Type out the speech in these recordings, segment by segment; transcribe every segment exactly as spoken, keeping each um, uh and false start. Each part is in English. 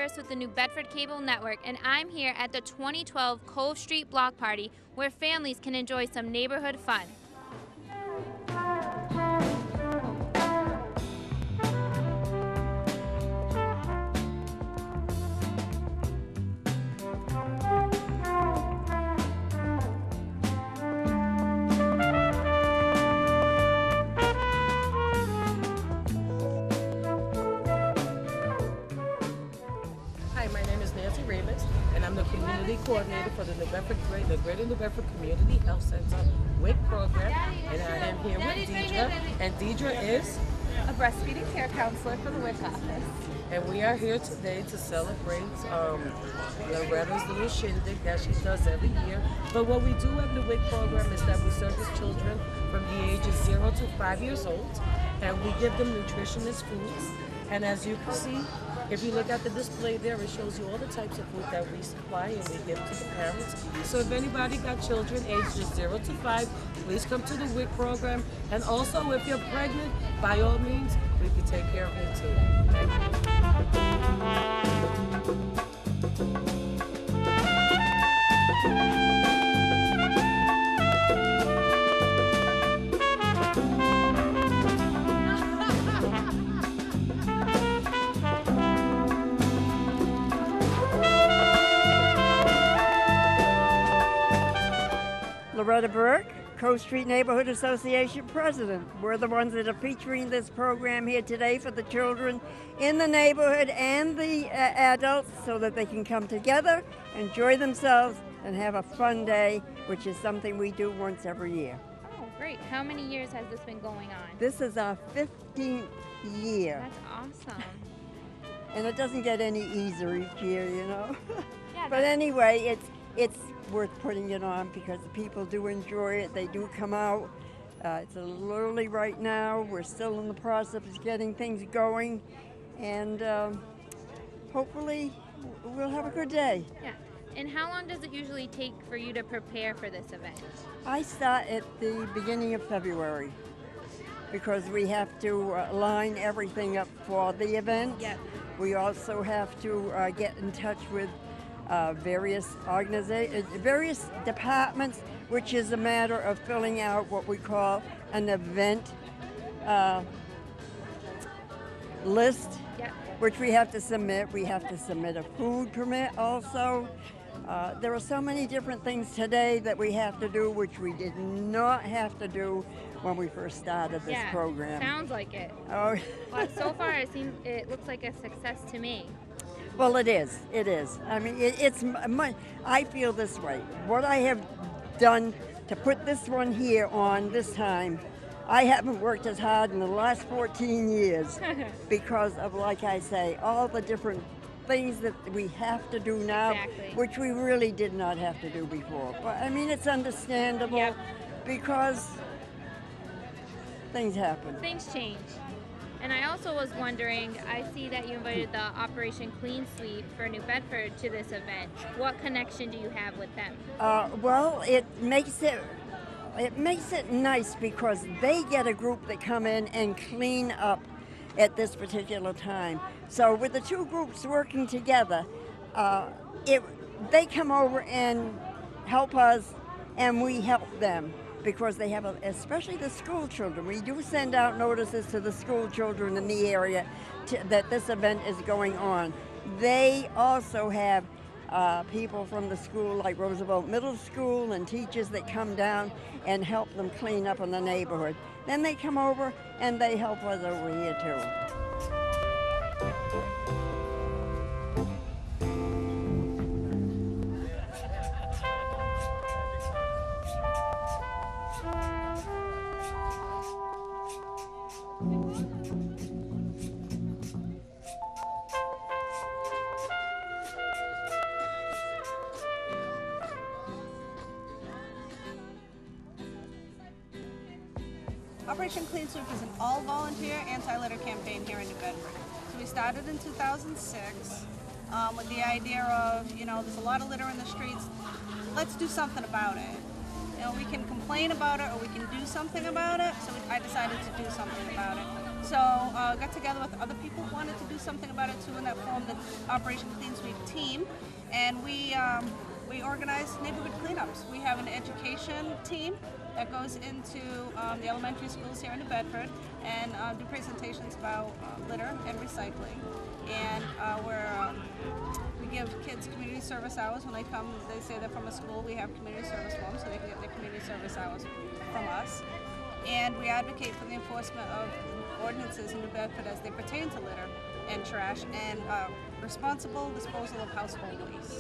Medeiros with the New Bedford Cable Network, and I'm here at the twenty twelve Cove Street Block Party, where families can enjoy some neighborhood fun. Hi, my name is Nancy Ramus, and I'm the community coordinator for the New Bedford, the Greater New Bedford Community Health Center W I C program, and I am here with Deidre, and Deidre is a breastfeeding care counselor for the W I C office. And we are here today to celebrate um, Loretta's little shindig that she does every year. But what we do at the W I C program is that we service children from the ages zero to five years old, and we give them nutritionist foods. And as you can see, if you look at the display there, it shows you all the types of food that we supply and we give to the parents. So if anybody got children ages zero to five, please come to the W I C program. And also, if you're pregnant, by all means, we can take care of you too. Thank you. Loretta Burke, Cove Street Neighborhood Association President. We're the ones that are featuring this program here today for the children in the neighborhood and the uh, adults so that they can come together, enjoy themselves, and have a fun day, which is something we do once every year. Oh, great. How many years has this been going on? This is our fifteenth year. That's awesome. And it doesn't get any easier each year, you know. Yeah, but anyway, it's it's worth putting it on because the people do enjoy it. They do come out. Uh, it's a little early right now. We're still in the process of getting things going, and um, hopefully we'll have a good day. Yeah. And how long does it usually take for you to prepare for this event? I start at the beginning of February because we have to uh, line everything up for the event. Yep. We also have to uh, get in touch with Uh, various organizations, various departments, which is a matter of filling out what we call an event uh, list, Yep. which we have to submit. We have to submit a food permit also. Uh, there are so many different things today that we have to do, which we did not have to do when we first started this yeah, program. Sounds like it. Oh. Well, so far it seems it looks like a success to me. Well, it is. It is. I mean, it, it's my, I feel this way. What I have done to put this one here on this time, I haven't worked as hard in the last fourteen years because of, like I say, all the different things that we have to do now, Exactly. which we really did not have to do before. But I mean, it's understandable Yep. because things happen. Things change. And I also was wondering, I see that you invited the Operation Clean Sweep for New Bedford to this event. What connection do you have with them? Uh, well, it makes it it makes it nice because they get a group that come in and clean up at this particular time. So with the two groups working together, uh, it they come over and help us, and we help them. Because they have, a, especially the school children. We do send out notices to the school children in the area to, that this event is going on. They also have uh, people from the school, like Roosevelt Middle School, and teachers that come down and help them clean up in the neighborhood. Then they come over and they help us over here too. Operation Clean Sweep is an all-volunteer anti-litter campaign here in New Bedford. So we started in two thousand six um, with the idea of, you know, there's a lot of litter in the streets. Let's do something about it. You know, we can complain about it or we can do something about it. So I decided to do something about it. So uh, got together with other people who wanted to do something about it too, and that formed the Operation Clean Sweep team. And we um, we organize neighborhood cleanups. We have an education team that goes into um, the elementary schools here in New Bedford and uh, do presentations about uh, litter and recycling. And uh, we're, um, we give kids community service hours. When they come, they say they're from a school, we have community service for them, so they can get their community service hours from us. And we advocate for the enforcement of ordinances in New Bedford as they pertain to litter and trash and uh, responsible disposal of household waste.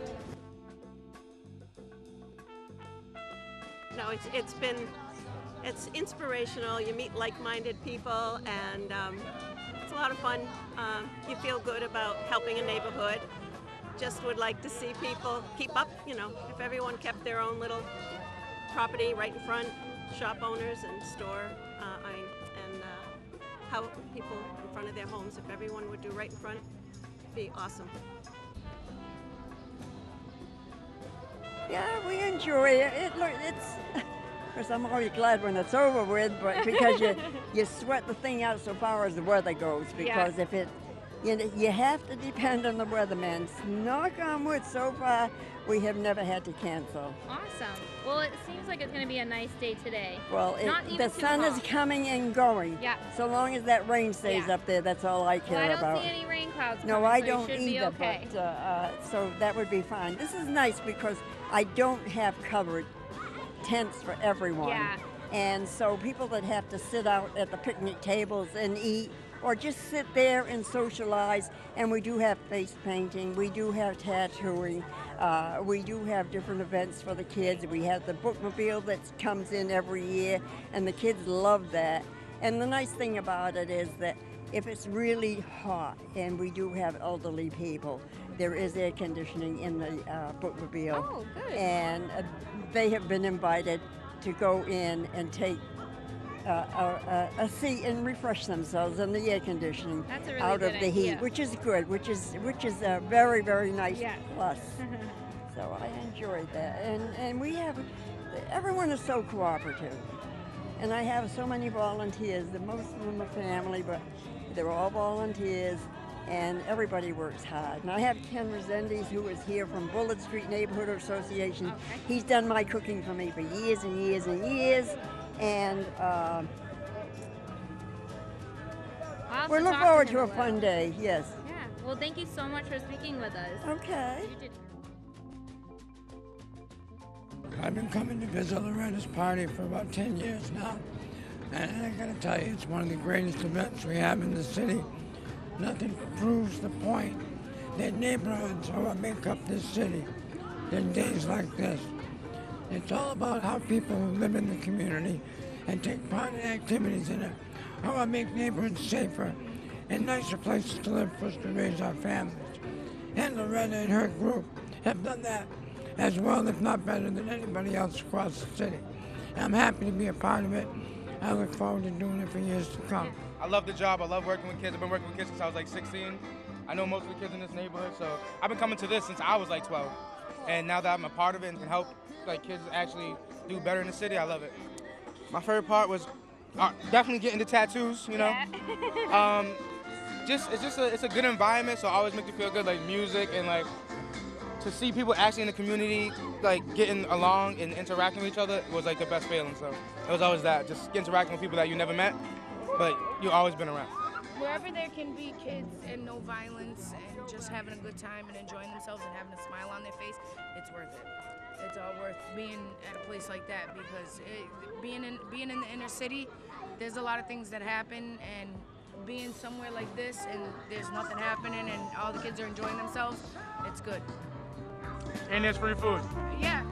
No, it's, it's been, it's inspirational. You meet like-minded people, and um, it's a lot of fun. Uh, you feel good about helping a neighborhood. Just would like to see people keep up, you know, if everyone kept their own little property right in front, shop owners and store, uh, I, and uh, how people in front of their homes, if everyone would do right in front, it'd be awesome. Yeah, we enjoy it. it look, it's, of course, I'm always glad when it's over with, but because you you sweat the thing out so far as the weather goes. Because Yeah. if it, you know, you have to depend on the weatherman. Knock on wood, so far we have never had to cancel. Awesome. Well, it seems like it's going to be a nice day today. Well, it, Not even the too sun is hot. coming and going. Yeah. So long as that rain stays Yeah. up there, that's all I care Well, I don't about. see any rain clouds No, coming, I so don't you should either, be okay. but uh, uh, so that would be fine. This is nice because I don't have covered tents for everyone. Yeah. And so people that have to sit out at the picnic tables and eat or just sit there and socialize, and we do have face painting, we do have tattooing, uh, we do have different events for the kids. We have the bookmobile that comes in every year, and the kids love that. And the nice thing about it is that if it's really hot, and we do have elderly people, there is air conditioning in the uh, bookmobile. Oh, good. And uh, they have been invited to go in and take uh, a, a, a seat and refresh themselves in the air conditioning That's a really out good of the heat, idea. which is good, which is which is a very very nice Yes. plus. So I enjoyed that, and and we have everyone is so cooperative, and I have so many volunteers. The most of them are family, but they're all volunteers. And everybody works hard. And I have Ken Resendiz, who is here from Bedford Street Neighborhood Association. Okay. He's done my cooking for me for years and years and years. And uh, I'll have we're to looking talk forward him to a little. fun day, yes. Yeah. Well, thank you so much for speaking with us. Okay. You did. I've been coming to visit Loretta's party for about ten years now. And I gotta tell you, it's one of the greatest events we have in the city. Nothing proves the point that neighborhoods are what make up this city. Than days like this. It's all about how people who live in the community and take part in activities in it are what make neighborhoods safer and nicer places to live for us to raise our families. And Loretta and her group have done that as well, if not better, than anybody else across the city. I'm happy to be a part of it. I look forward to doing it for years to come. I love the job. I love working with kids. I've been working with kids since I was like sixteen. I know most of the kids in this neighborhood, so I've been coming to this since I was like twelve. And now that I'm a part of it and can help like kids actually do better in the city, I love it. My favorite part was uh, definitely getting the tattoos, you know. Yeah. um, just it's just a it's a good environment, so it always makes you feel good, like music and like to see people actually in the community like getting along and interacting with each other was like the best feeling. So it was always that, just interacting with people that you never met, but you've always been around. Wherever there can be kids and no violence and just having a good time and enjoying themselves and having a smile on their face, it's worth it. It's all worth being at a place like that because it, being in being in the inner city, there's a lot of things that happen, and being somewhere like this and there's nothing happening and all the kids are enjoying themselves, it's good. And there's free food. Yeah.